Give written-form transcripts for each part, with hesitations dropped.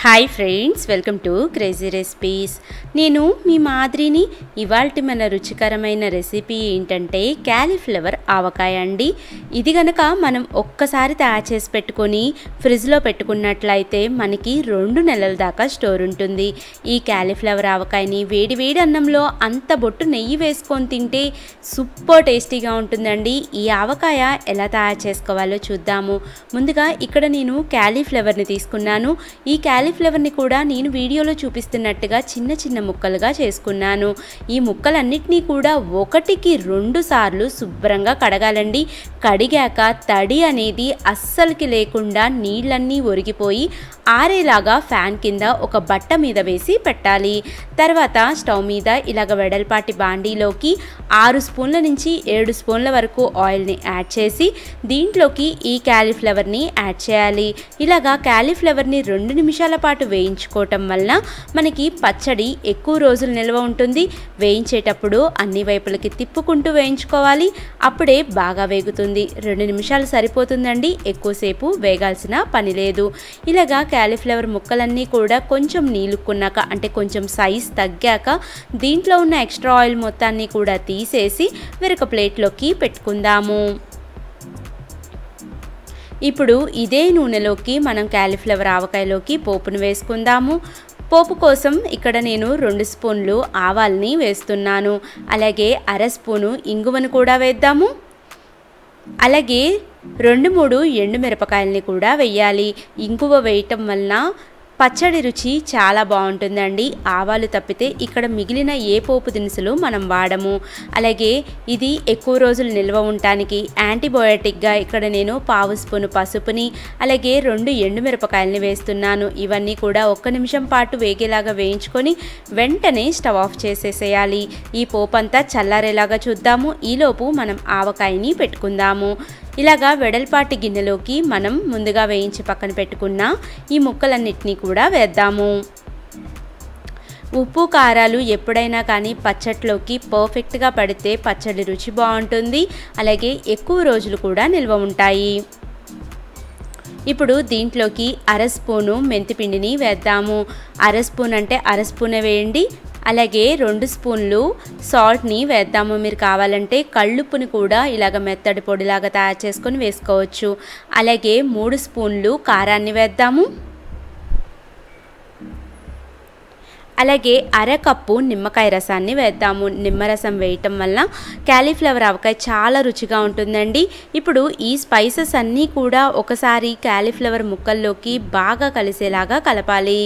Hi friends, welcome to crazy recipes. నేను మీ మాదిరిని. ఇవాల్టి మన రుచికరమైన రెసిపీ ఏంటంటే క్యాలీఫ్లవర్ ఆవకాయ అండి. ఇది గనక మనం ఒక్కసారి తయారు చేసి పెట్టుకొని ఫ్రిడ్జ్లో పెట్టుకున్నట్లయితే మనకి 2 నెలల దాకా స్టోర్ ఉంటుంది. ఈ క్యాలీఫ్లవర్ ఆవకాయని వేడి వేడి అన్నంలో అంత బొట్టు నెయ్యి వేసుకొని తింటే సూపర్ టేస్టీగా ఉంటుందండి. ఈ ఆవకాయ ఎలా తయారు చేసుకోవాలో చూద్దాము. ముందుగా ఇక్కడ నేను క్యాలీఫ్లవర్ని తీసుకున్నాను. ఈ క్యాలీఫ్లవర్ని కూడా నేను వీడియోలో చూపిస్తున్నట్టుగా చిన్న చిన్న ముక్కలుగా చేసుకున్నాను. ఈ ముక్కలన్నిటినీ కూడా 1కి 2 సార్లు శుభ్రంగా కడగాలండి. కడిగాక తడి అనేది అస్సలకి లేకుండా నీళ్ళన్నీ ఒరిగిపోయి ఆరేలాగా ఫ్యాన్ కింద ఒక బట్ట మీద వేసి పెట్టాలి. తర్వాత స్టవ్ మీద ఇలాగ వెడల్పాటి బాండీలోకి 6 స్పూన్ల నుంచి 7 స్పూన్ల వరకు ఆయిల్ని యాడ్ చేసి దీంట్లోకి ఈ క్యాలీఫ్లవర్ని యాడ్ చేయాలి. ఇలాగా క్యాలీఫ్లవర్ని 2 నిమిషాల పాటు వేయించుకోవటం వలన మనకి పచ్చడి ఎక్కువ రోజులు నిల్వ ఉంటుంది. వేయించేటప్పుడు అన్ని వైపులకి తిప్పుకుంటూ వేయించుకోవాలి. అప్పుడే బాగా వేగుతుంది. 2 నిమిషాలు సరిపోతుందండి, ఎక్కువసేపు వేగాల్సిన పని లేదు. ఇలాగా క్యాలీఫ్లవర్ ముక్కలన్నీ కూడా కొంచెం నీలుక్కున్నాక, అంటే కొంచెం సైజ్ తగ్గాక దీంట్లో ఉన్న ఎక్స్ట్రా ఆయిల్ మొత్తాన్ని కూడా తీసేసి వేరొక ప్లేట్లోకి పెట్టుకుందాము. ఇప్పుడు ఇదే నూనెలోకి మనం క్యాలీఫ్లవర్ ఆవకాయలోకి పోపును వేసుకుందాము. పోపు కోసం ఇక్కడ నేను 2 స్పూన్లు ఆవాల్ని వేస్తున్నాను. అలాగే 1/2 స్పూను ఇంగువను కూడా వేద్దాము. అలాగే 2-3 ఎండుమిరపకాయలని కూడా వేయాలి. ఇంగువ వేయటం వలన పచ్చడి రుచి చాలా బాగుంటుందండి. ఆవాలు తప్పితే ఇక్కడ మిగిలిన ఏ పోపు దినుసులు మనం వాడము. అలాగే ఇది ఎక్కువ రోజులు నిల్వ ఉండటానికి యాంటీబయోటిక్గా ఇక్కడ నేను 1/2 స్పూను పసుపుని అలాగే 2 ఎండుమిరపకాయలని వేస్తున్నాను. ఇవన్నీ కూడా 1 నిమిషం పాటు వేగేలాగా వేయించుకొని వెంటనే స్టవ్ ఆఫ్ చేసేసేయాలి. ఈ పోపు అంతా చల్లారేలాగా చూద్దాము. ఈలోపు మనం ఆవకాయని పెట్టుకుందాము. ఇలాగా వెడల్పాటి గిన్నెలోకి మనం ముందుగా వేయించి పక్కన పెట్టుకున్న ఈ ముక్కలన్నిటినీ కూడా వేద్దాము. ఉప్పు కారాలు ఎప్పుడైనా కానీ పచ్చట్లోకి పర్ఫెక్ట్గా పడితే పచ్చడి రుచి బాగుంటుంది. అలాగే ఎక్కువ రోజులు కూడా నిల్వ ఉంటాయి. ఇప్పుడు దీంట్లోకి 1/2 స్పూను మెంతిపిండిని వేద్దాము. 1/2 స్పూన్ అంటే 1/2 స్పూనే వేయండి. అలాగే 2 స్పూన్లు సాల్ట్ని వేద్దాము. మీరు కావాలంటే కళ్ళుప్పుని కూడా ఇలాగ మెత్తడి పొడిలాగా తయారు చేసుకొని వేసుకోవచ్చు. అలాగే 3 స్పూన్లు కారాన్ని వేద్దాము. అలాగే 1/2 కప్పు నిమ్మకాయ రసాన్ని వేద్దాము. నిమ్మరసం వేయటం వల్ల క్యాలీఫ్లవర్ ఆవకాయ చాలా రుచిగా ఉంటుందండి. ఇప్పుడు ఈ స్పైసెస్ అన్నీ కూడా ఒకసారి క్యాలీఫ్లవర్ ముక్కల్లోకి బాగా కలిసేలాగా కలపాలి.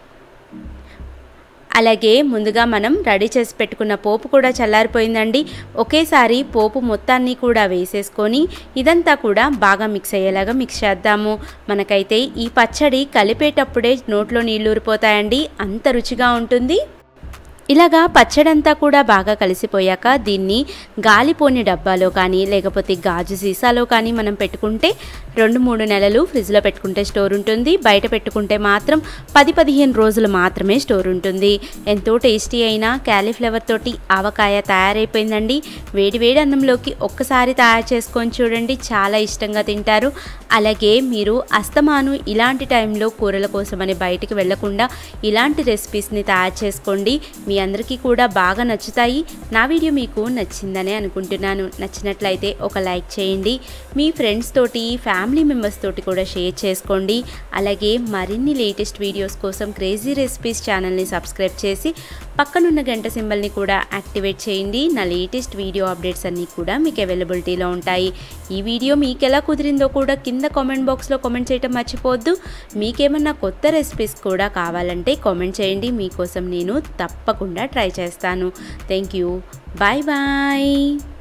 అలాగే ముందుగా మనం రెడీ చేసి పెట్టుకున్న పోపు కూడా చల్లారిపోయిందండి. ఒకేసారి పోపు మొత్తాన్ని కూడా వేసేసుకొని ఇదంతా కూడా బాగా మిక్స్ అయ్యేలాగా మిక్స్ చేద్దాము. మనకైతే ఈ పచ్చడి కలిపేటప్పుడే నోట్లో నీళ్ళు ఊరిపోతాయండి, అంత రుచిగా ఉంటుంది. ఇలాగా పచ్చడంతా కూడా బాగా కలిసిపోయాక దీన్ని గాలిపోని డబ్బాలో కానీ లేకపోతే గాజు సీసాలో కానీ మనం పెట్టుకుంటే 2-3 నెలలు ఫ్రిడ్జ్లో పెట్టుకుంటే స్టోర్ ఉంటుంది. బయట పెట్టుకుంటే మాత్రం 10-15 రోజులు మాత్రమే స్టోర్ ఉంటుంది. ఎంతో టేస్టీ అయిన క్యాలీఫ్లవర్ తోటి ఆవకాయ తయారైపోయిందండి. వేడి వేడి అన్నంలోకి ఒక్కసారి తయారు చేసుకొని చూడండి, చాలా ఇష్టంగా తింటారు. అలాగే మీరు అస్తమాను ఇలాంటి టైంలో కూరల కోసమని బయటికి వెళ్లకుండా ఇలాంటి రెసిపీస్ని తయారు చేసుకోండి. మీ అందరికీ కూడా బాగా నచ్చుతాయి. నా వీడియో మీకు నచ్చిందనే అనుకుంటున్నాను. నచ్చినట్లయితే ఒక లైక్ చేయండి. మీ ఫ్రెండ్స్ తోటి ఫ్యామిలీ మెంబర్స్ తోటి కూడా షేర్ చేసుకోండి. అలాగే మరిన్ని లేటెస్ట్ వీడియోస్ కోసం క్రేజీ రెసిపీస్ ఛానల్ని సబ్స్క్రైబ్ చేసి పక్కనున్న గంట సింబల్ని కూడా యాక్టివేట్ చేయండి. నా లేటెస్ట్ వీడియో అప్డేట్స్ అన్నీ కూడా మీకు అవైలబిలిటీలో ఉంటాయి. ఈ వీడియో మీకు ఎలా కుదిరిందో కూడా కింద కామెంట్ బాక్స్లో కామెంట్ చేయడం మర్చిపోవద్దు. మీకేమన్నా కొత్త రెసిపీస్ కూడా కావాలంటే కామెంట్ చేయండి. మీకోసం నేను తప్పకుండా ట్రై చేస్తాను. Thank you. Bye bye.